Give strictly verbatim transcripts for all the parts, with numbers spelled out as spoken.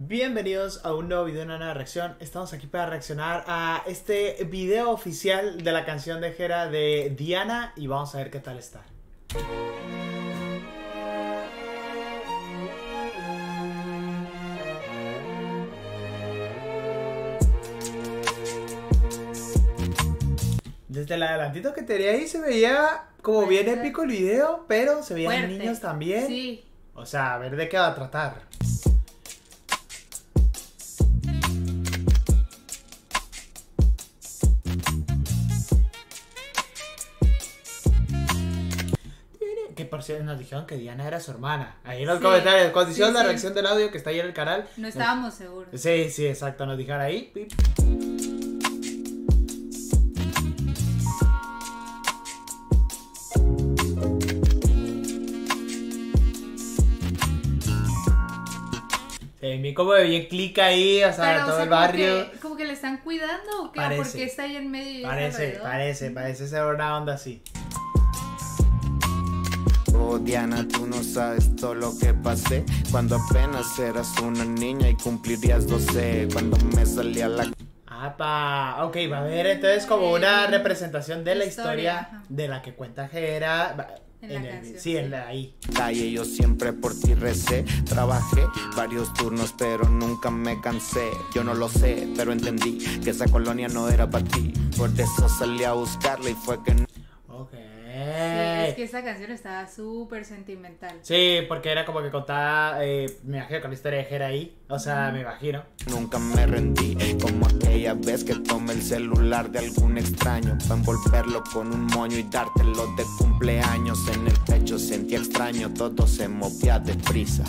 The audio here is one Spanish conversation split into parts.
Bienvenidos a un nuevo video, una nueva reacción. Estamos aquí para reaccionar a este video oficial de la canción de Jera de Diana y vamos a ver qué tal está. Desde el adelantito que tenía ahí se veía como Puede bien ser. épico el video, pero se veían Fuerte. niños también. Sí. O sea, a ver de qué va a tratar. Que por cierto nos dijeron que Diana era su hermana. Ahí en los Sí. comentarios, cuando hicieron Sí, la sí. reacción del audio que está ahí en el canal. No estábamos seguros. Sí, sí, exacto, nos dijeron ahí. Pip. Se me como de bien clic ahí, o sea, Pero, todo o sea, el como barrio. que, como que le están cuidando o qué, Parece. porque está ahí en medio y es Parece, alrededor. parece, parece ser una onda así. Oh Diana, tú no sabes todo lo que pasé cuando apenas eras una niña y cumplirías doce. Cuando me salía la ¡Apa! Ok, va a haber entonces como una representación de la Historia, historia ajá. de la que cuenta Jera. va- En la el- canción, sí, sí. en la ahí. calle, yo siempre por ti recé. Trabajé varios turnos, pero nunca me cansé. Yo no lo sé, pero entendí que esa colonia no era para ti. Por eso salí a buscarla y fue que no. Ok. Sí, es que esta canción estaba súper sentimental. Sí, porque era como que contaba, eh, me imagino con la historia de Jera ahí. O sea, me imagino. Nunca me rendí, como aquella vez que tomé el celular de algún extraño para envolverlo con un moño y dártelo de cumpleaños. En el pecho sentía extraño, todo se movía deprisa.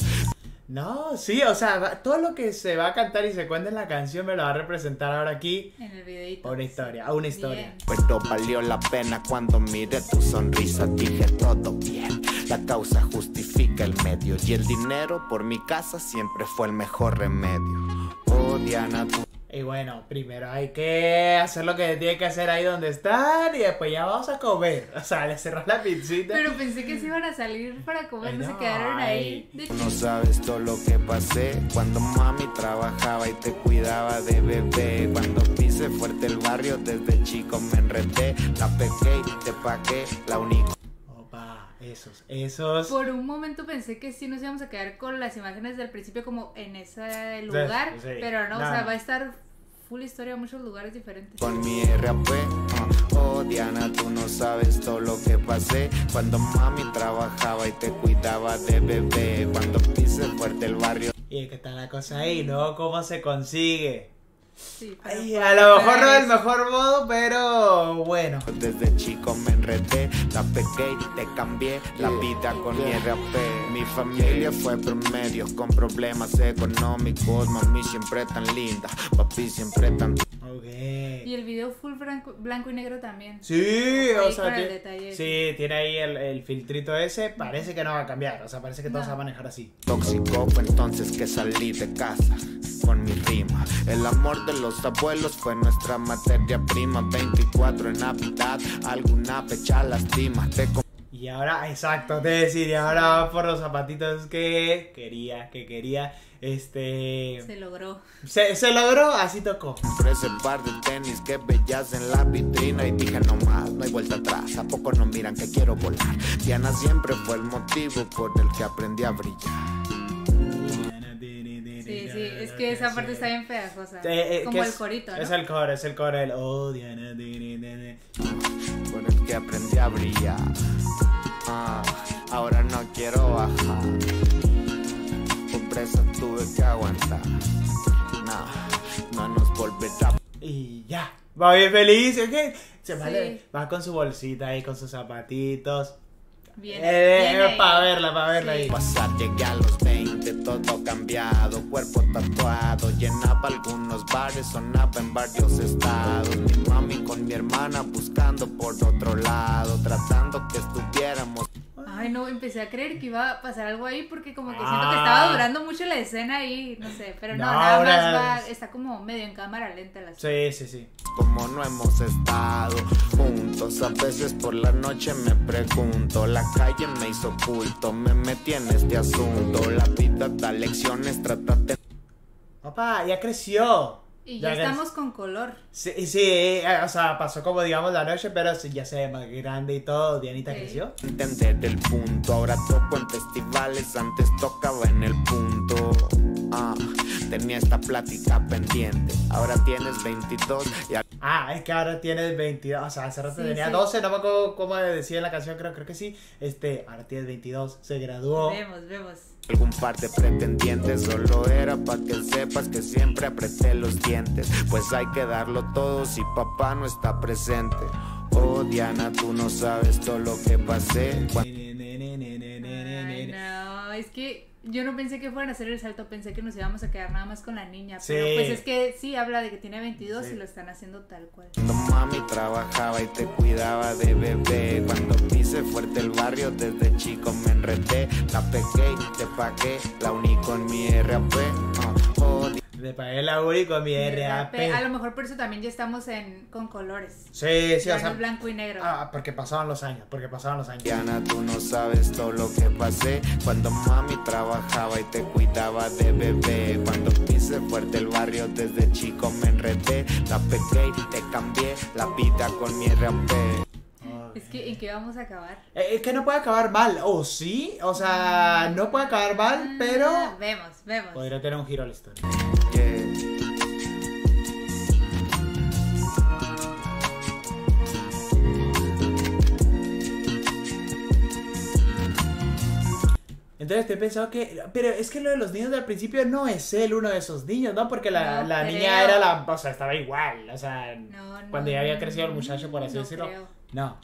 No, sí, o sea, va- todo lo que se va a cantar y se cuenta en la canción me lo va a representar ahora aquí. En el videito. Una historia, una historia. Bien. Pero valió la pena cuando miré tu sonrisa, dije todo bien. La causa justifica el medio y el dinero por mi casa siempre fue el mejor remedio. Oh Diana, tú Y bueno, primero hay que hacer lo que tiene que hacer ahí donde están y después ya vamos a comer. O sea, le cerró la pizzita. Pero pensé que se iban a salir para comer, no, Ay, se no, quedaron ahí. ay. De- no sabes todo lo que pasé cuando mami trabajaba y te cuidaba de bebé. Cuando pise fuerte el barrio desde chico me enredé. La pegué y te pagué, la única. Opa, esos, esos. Por un momento pensé que sí nos íbamos a quedar con las imágenes del principio como en ese lugar, sí. pero no, No, o sea, no. va a estar full historia en muchos lugares diferentes. Con mi R A P, uh, oh Diana, tú no sabes todo lo que pasé cuando mami trabajaba y te cuidaba de bebé. Cuando pise fuerte el barrio ¿Y qué tal la cosa ahí? Luego, ¿cómo se consigue? Sí, pero Ay, fue- a lo mejor fue no del eso. mejor modo, pero bueno. desde chico me enredé, la pegué y te cambié la vida con mi R A P. Mi familia fue promedio con problemas económicos, mami siempre tan linda, papi siempre tan. Ok. Y el video full blanco, blanco y negro también. Sí, o Ahí sea, con el tiene, detalle sí, tiene ahí el, el filtrito ese. Parece que no va a cambiar. O sea, parece que todo No. se va a manejar así. Tóxico fue entonces que salí de casa con mi rima. El amor de los abuelos fue nuestra materia prima. veinticuatro en Navidad, alguna fecha lastima. Te Y ahora, exacto, te decir, y ahora va por los zapatitos que quería, que quería. Este. Se logró. Se, se logró, así tocó. compré ese par de tenis que veías en la vitrina y dije no más, no hay vuelta atrás. ¿A poco no miran que quiero volar? Diana siempre fue el motivo por el que aprendí a brillar. Sí, sí, es que esa parte está bien pegajosa. Eh, eh, como que el es- corito, ¿no? Es el coro, es el coro, el oh, Diana, di, di, di, di. Por el que aprendí a brillar. Ah, ahora no quiero bajar. Por presa tuve que aguantar. No, no nos volverá. Y ya, va bien feliz, ¿ok? Se va, Sí. le- va con su bolsita ahí, con sus zapatitos. Bien, Eh, bien ahí. para verla, para verla Sí. ahí. Pasar, llegué a los veinte, todo cambiado, cuerpo tatuado, llenaba algunos bares, sonaba en varios estados. Mi mami con mi hermana buscando por otro lado, tratando que estuviéramos. Ay, no, empecé a creer que iba a pasar algo ahí porque como que siento Ah. que estaba durando mucho la escena ahí, no sé, pero no, No, nada más ahora- va, está como medio en cámara lenta la Sí, sí, sí. Como no hemos estado juntos, a veces por la noche me pregunto, la calle me hizo culto, me metí en este asunto, la vida da lecciones, trátate. papá, ya creció. Y ya, Ya estamos con color. Sí, sí, eh, o sea, pasó como digamos la noche, pero sí, ya se ve más grande y todo. Dianita Sí. creció. Entender el punto, ahora toco en festivales, antes tocaba en el punto. Ah, tenía esta plática pendiente, ahora tienes veintidós y a- Ah, es que ahora tienes veintidós, o sea, hace rato Sí, tenía sí. doce, no me acuerdo cómo decía en la canción, creo, creo que sí. Este, ahora tienes veintidós, se graduó. Vemos, vemos. algún par de pretendientes, solo era pa' que sepas que siempre apreté los dientes, pues hay que darlo todo si papá no está presente. Oh Diana, tú no sabes todo lo que pasé cuando Ay, no, es que yo no pensé que fueran a hacer el salto, pensé que nos íbamos a quedar nada más con la niña. Sí. Pero pues es que sí, habla de que tiene veintidós Sí. y lo están haciendo tal cual. mami trabajaba y te cuidaba de bebé, cuando pise fuerte el barrio desde chico me enredé, la pegué y te pagué, la uní con mi R A P. Oh, oh, Le pagué la U R I con mi R A P. A lo mejor por eso también ya estamos en, con colores. Sí, sí, Ya o no sea. es blanco y negro. Ah, porque pasaban los años, porque pasaban los años. Diana, tú no sabes todo lo que pasé cuando mami trabajaba y te cuidaba de bebé, cuando pise fuerte el barrio desde chico me enredé, la pegué y te cambié la vida con mi R A P. Es que, ¿en qué vamos a acabar? Eh, Es que no puede acabar mal, o sí, o sea, no puede acabar mal, pero Ah, vemos, vemos. podría tener un giro a la historia. Yeah. Entonces te he pensado que, pero es que lo de los niños del principio no es él uno de esos niños, ¿no? Porque la, No la creo. niña era la, o sea, estaba igual, o sea, No, no, cuando ya había crecido el muchacho, por así no decirlo. creo. No.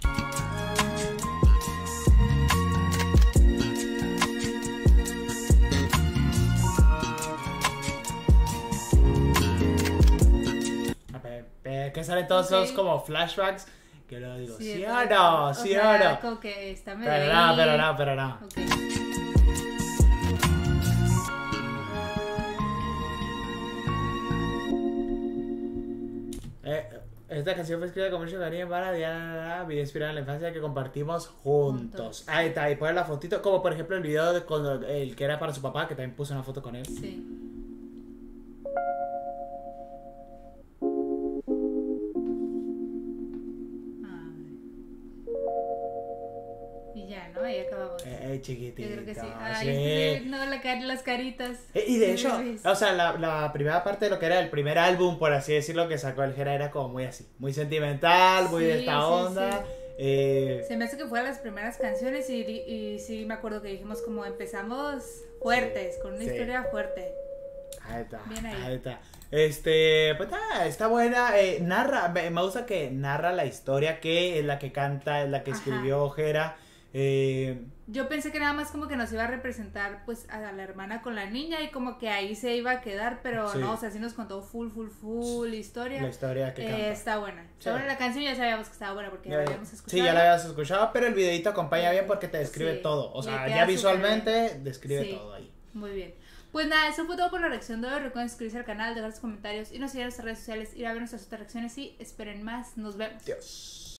A ver, pero que salen todos esos Ok. como flashbacks que luego digo, sí, Sí, o es no, verdad. sí O sea, o no. como que está medio Pero no, ahí. pero no, pero no. Ok. Eh, esta canción fue escrita con mucho cariño para Diana, video inspirado en la infancia que compartimos juntos. Juntos. Ahí está, y poner la fotito, como por ejemplo el video de cuando el que era para su papá, que también puso una foto con él. Sí. Ay. Y ya, ¿no? Ahí acabamos. Eh, eh, chiquitito. Yo creo que sí. sí. Ay, es que no, la car- las caritas. Eh, y de Sí, hecho, bebés. o sea, la, la primera parte de lo que era el primer álbum, por así decirlo, que sacó el Jera era como muy así, muy sentimental, muy de Sí, esta sí, onda. sí. Eh, Se me hace que fue de las primeras canciones y, y sí me acuerdo que dijimos como empezamos fuertes, con una Sí. historia fuerte. Ahí está, Bien ahí. ahí está. Este, pues nada, está buena. eh, narra, me, me gusta que narra la historia, que es la que canta, es la que Ajá. escribió Jera. Eh, Yo pensé que nada más como que nos iba a representar pues a la hermana con la niña y como que ahí se iba a quedar, pero Sí. no, o sea, sí nos contó full, full, full historia. la historia que Eh, canta. está buena. Sí. Sobre la canción ya sabíamos que estaba buena porque ya Ya- la habíamos escuchado. sí, ya la habías escuchado, pero el videito acompaña bien porque te describe Sí, todo. O le sea, queda ya súper visualmente describe Sí. todo ahí. Muy bien. Pues nada, eso fue todo por la reacción de hoy. Recuerden suscribirse al canal, dejar sus comentarios y nos seguir en nuestras redes sociales, ir a ver nuestras otras reacciones y esperen más. Nos vemos. Dios.